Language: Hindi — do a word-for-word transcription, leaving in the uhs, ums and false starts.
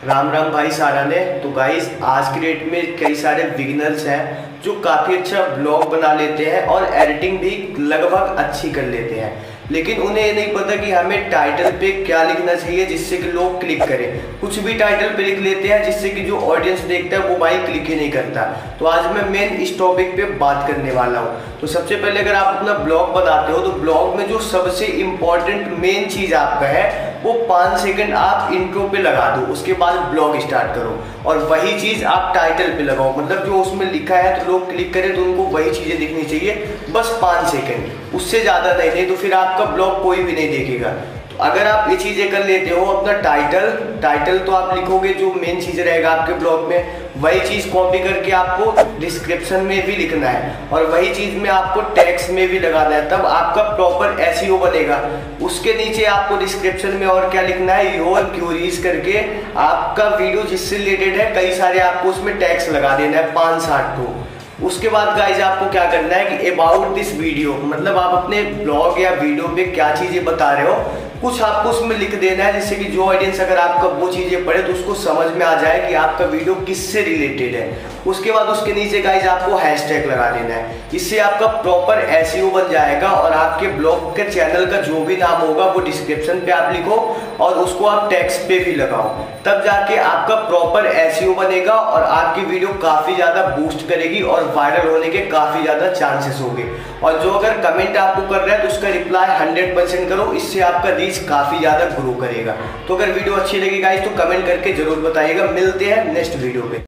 राम राम भाई सारा ने। तो गाइस आज की डेट में कई सारे बिगिनर्स हैं जो काफ़ी अच्छा ब्लॉग बना लेते हैं और एडिटिंग भी लगभग अच्छी कर लेते हैं, लेकिन उन्हें ये नहीं पता कि हमें टाइटल पे क्या लिखना चाहिए जिससे कि लोग क्लिक करें। कुछ भी टाइटल पे लिख लेते हैं जिससे कि जो ऑडियंस देखता है वो भाई क्लिक ही नहीं करता। तो आज मैं मेन इस टॉपिक पे बात करने वाला हूँ। तो सबसे पहले अगर आप अपना ब्लॉग बनाते हो तो ब्लॉग में जो सबसे इम्पोर्टेंट मेन चीज़ आपका है वो पाँच सेकंड आप इंट्रो पे लगा दो, उसके बाद ब्लॉग स्टार्ट करो और वही चीज़ आप टाइटल पे लगाओ। मतलब जो उसमें लिखा है तो लोग क्लिक करें तो उनको वही चीज़ें दिखनी चाहिए, बस पाँच सेकंड, उससे ज़्यादा नहीं, नहीं तो फिर आपका ब्लॉग कोई भी नहीं देखेगा। तो अगर आप ये चीज़ें कर लेते हो, अपना टाइटल टाइटल तो आप लिखोगे जो मेन चीज़ रहेगा आपके ब्लॉग में, वही चीज़ कॉपी करके आपको डिस्क्रिप्शन में भी लिखना है और वही चीज़ में आपको टेक्स्ट में भी लगाना है, तब आपका प्रॉपर एसईओ बनेगा। उसके नीचे आपको डिस्क्रिप्शन में और क्या लिखना है, योर क्यूरीज करके आपका वीडियो जिससे रिलेटेड है कई सारे आपको उसमें टैग्स लगा देना है, पाँच साठ को। उसके बाद गाइज आपको क्या करना है कि अबाउट दिस वीडियो, मतलब आप अपने ब्लॉग या वीडियो में क्या चीज़ें बता रहे हो कुछ आपको उसमें लिख देना है, जिससे कि जो ऑडियंस अगर आपका वो चीज़ें पढ़े तो उसको समझ में आ जाए कि आपका वीडियो किससे रिलेटेड है। उसके बाद उसके नीचे गाइज आपको हैशटैग लगा देना है, इससे आपका प्रॉपर एसईओ बन जाएगा और आपके ब्लॉग के चैनल का जो भी नाम होगा वो डिस्क्रिप्शन पे आप लिखो और उसको आप टेक्स्ट पे भी लगाओ, तब जाके आपका प्रॉपर एसईओ बनेगा और आपकी वीडियो काफ़ी ज़्यादा बूस्ट करेगी और वायरल होने के काफ़ी ज़्यादा चांसेस होंगे। और जो अगर कमेंट आपको कर रहा है तो उसका रिप्लाई हंड्रेड परसेंट करो, इससे आपका रीच काफ़ी ज़्यादा ग्रो करेगा। तो अगर वीडियो अच्छी लगी गाइस तो कमेंट करके जरूर बताइएगा। मिलते हैं नेक्स्ट वीडियो पे।